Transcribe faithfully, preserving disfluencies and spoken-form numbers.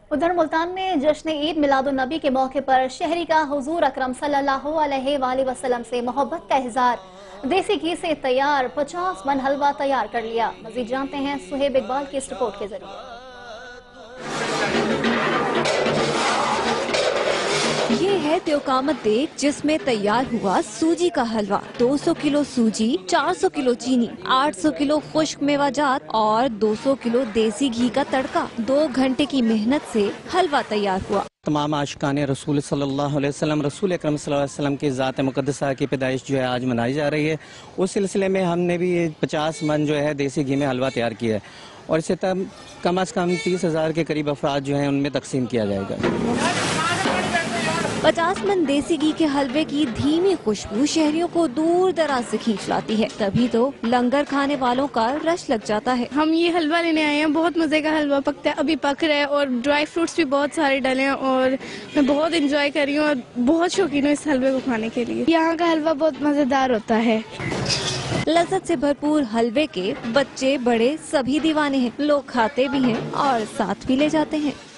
उधर मुल्तान में जश्न ईद मिलादुन्नबी के मौके पर शहरी का हुजूर अकरम सल्लल्लाहु अलैहि वसल्लम से मोहब्बत का इजहार। देसी घी से तैयार पचास मन हलवा तैयार कर लिया। मजीद जानते हैं सुहेब इकबाल की इस रिपोर्ट के जरिए। ये है त्योकामत देग जिसमें तैयार हुआ सूजी का हलवा। दो सौ किलो सूजी, चार सौ किलो चीनी, आठ सौ किलो खुश्क मेवाजात और दो सौ किलो देसी घी का तड़का। दो घंटे की मेहनत से हलवा तैयार हुआ। तमाम आशिकान रसूल सल्लल्लाहु अलैहि वसल्लम रसूल अकरम सल्लल्लाहु अलैहि वसल्लम की ज़ात मुक़द्दसा की पैदाइश जो है आज मनाई जा रही है। उस सिलसिले में हमने भी पचास मन जो है देसी घी में हलवा तैयार किया है और इसे तब कम अज़ कम तीस हज़ार के करीब अफराद जो हैं उनमें तकसीम किया जाएगा। पचास मन देसी घी के हलवे की धीमी खुशबू शहरियों को दूर दराज से खींच लाती है, तभी तो लंगर खाने वालों का रश लग जाता है। हम ये हलवा लेने आए हैं, बहुत मजे का हलवा पकता है, अभी पक रहा है और ड्राई फ्रूट्स भी बहुत सारे डले हैं और मैं बहुत एंजॉय कर रही हूँ और बहुत शौकीन हूँ इस हलवे को खाने के लिए। यहाँ का हलवा बहुत मजेदार होता है। लज्जत से भरपूर हलवे के बच्चे बड़े सभी दीवाने हैं। लोग खाते भी हैं और साथ भी ले जाते हैं।